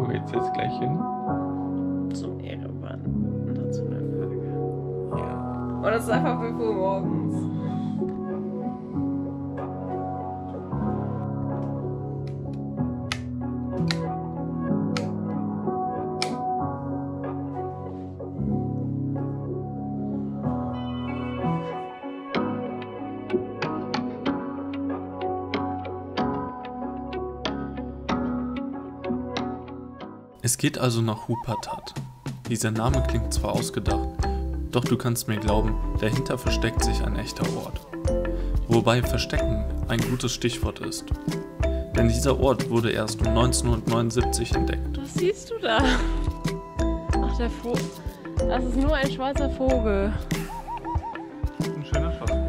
Wo geht's jetzt gleich hin? Zum Erevan Nationalpark. Ja. Und es ist einfach 5 Uhr morgens. Es geht also nach Hupatat. Dieser Name klingt zwar ausgedacht, doch du kannst mir glauben, dahinter versteckt sich ein echter Ort. Wobei Verstecken ein gutes Stichwort ist. Denn dieser Ort wurde erst um 1979 entdeckt. Was siehst du da? Ach, der Vogel. Das ist nur ein schwarzer Vogel. Ein schöner Schwarzvogel.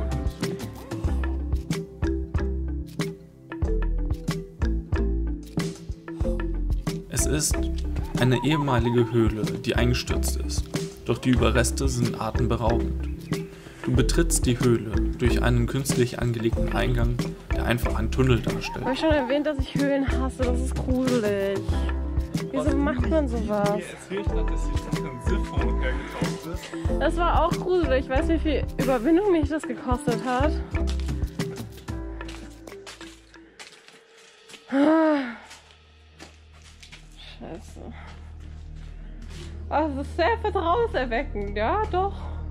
Es ist eine ehemalige Höhle, die eingestürzt ist. Doch die Überreste sind atemberaubend. Du betrittst die Höhle durch einen künstlich angelegten Eingang, der einfach einen Tunnel darstellt. Habe ich schon erwähnt, dass ich Höhlen hasse? Das ist gruselig. Wieso macht man sowas? Mir erzählt hat, dass die Stadt in Siphon hergetaucht ist. Das war auch gruselig. Ich weiß, wie viel Überwindung mich das gekostet hat. Scheiße. Oh, das ist sehr vertrauenserweckend, ja, doch.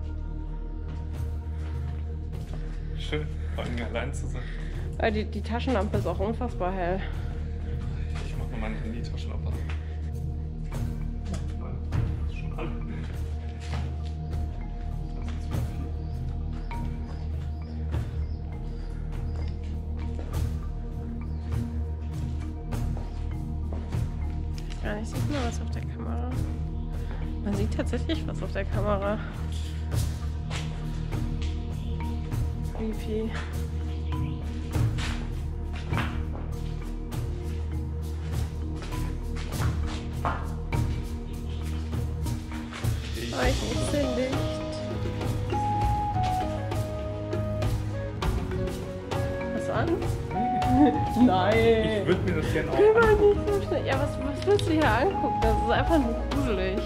Schön, vor allem allein zu sein. Die Taschenlampe ist auch unfassbar hell. Ich mach mal meine Handy-Taschenlampe an. Das ist schon an. Das ist wieder viel. Gar nicht, sieht man was auf der Kamera. Man sieht tatsächlich was auf der Kamera. Creepy. Oh, ich sehe Licht. Was an? Nein! Ich würde mir das gerne auch Geh mal angucken. nicht so schnell. Ja, was willst du hier angucken? Das ist einfach nur gruselig.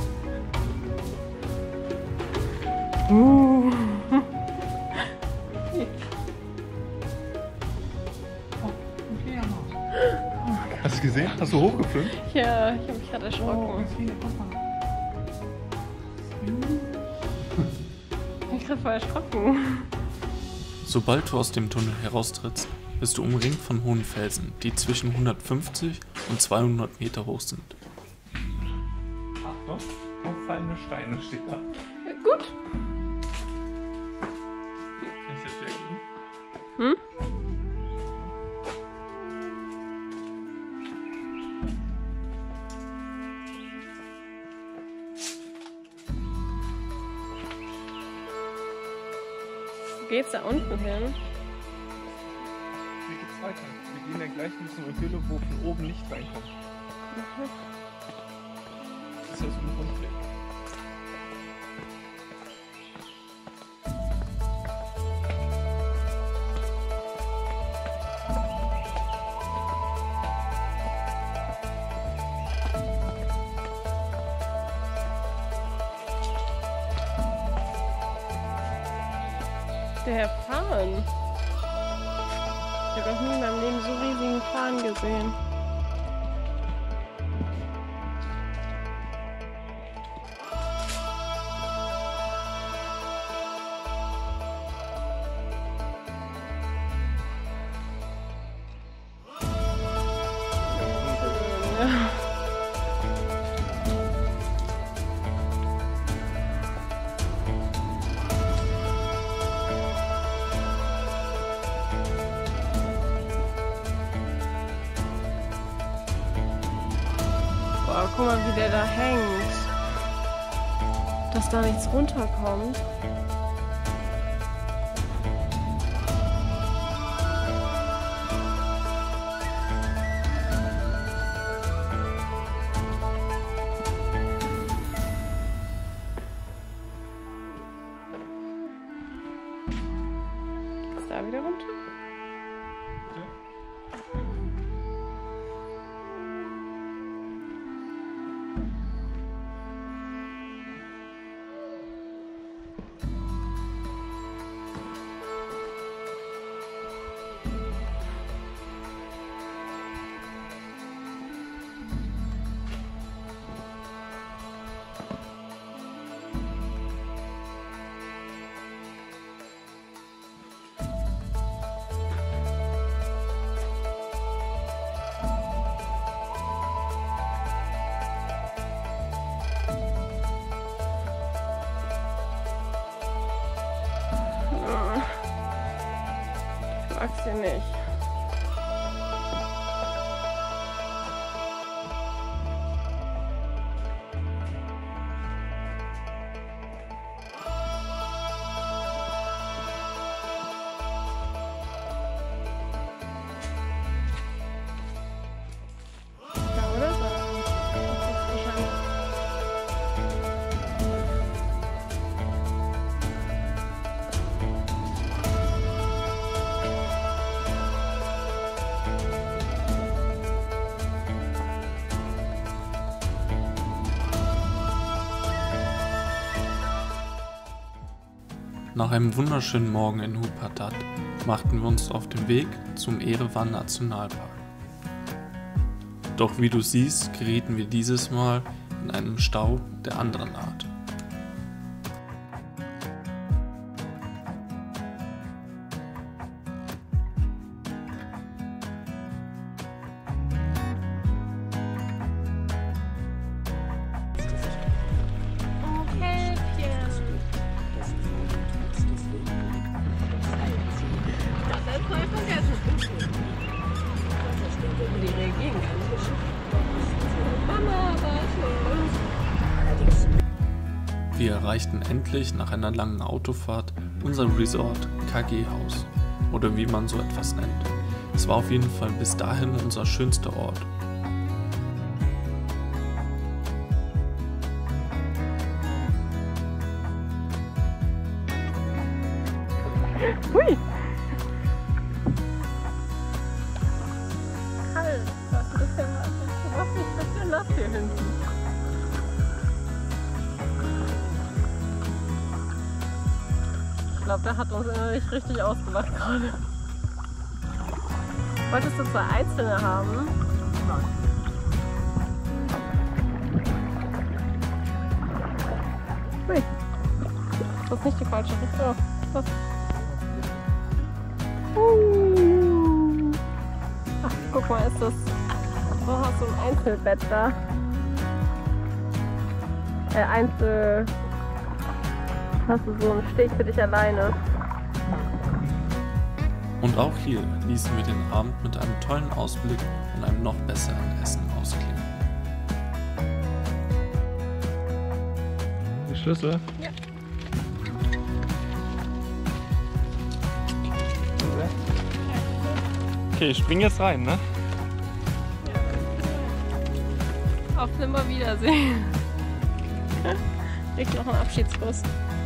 Hast du gesehen? Hast du hochgefilmt? Ja, ich habe mich gerade erschrocken. Ich bin gerade voll erschrocken. Sobald du aus dem Tunnel heraustrittst, bist du umringt von hohen Felsen, die zwischen 150 und 200 Meter hoch sind. Achtung, umfallende Steine steht da. Ja, gut. Kann ich das wieder geben? Hm? Wo geht's da unten hin? Wie geht's weiter? Wir gehen ja gleich in so eine Höhle, wo von oben Licht reinkommt. Das ist ja so ein Rundweg. Der Farn. Ich habe noch nie in meinem Leben so riesigen Farn gesehen. Ja. Boah, guck mal, wie der da hängt. Dass da nichts runterkommt. Geht's da wieder runter? Ich mag sie nicht. Ja, oder? Das ist wahrscheinlich. Nach einem wunderschönen Morgen in Huppertat machten wir uns auf den Weg zum Erevan Nationalpark. Doch wie du siehst, gerieten wir dieses Mal in einen Stau der anderen Art. Die reagieren gar nicht. Mama, warte. Wir erreichten endlich nach einer langen Autofahrt unser Resort KG-Haus oder wie man so etwas nennt. Es war auf jeden Fall bis dahin unser schönster Ort. Hui! Kalt. Das ist überhaupt nicht ein bisschen nass hier hinten. Ich glaube, der hat uns innerlich richtig ausgelacht gerade. Wolltest du 2 einzelne haben? Hui. Das ist nicht die falsche Richtung. Was? Ach, guck mal, ist das. So hast du ein Einzelbett da. Hast du so einen Steg für dich alleine. Und auch hier ließen wir den Abend mit einem tollen Ausblick und einem noch besseren Essen ausklingen. Die Schlüssel? Ja. Okay, ich spring jetzt rein, ne? Auf Nimmerwiedersehen. Krieg noch einen Abschiedskuss.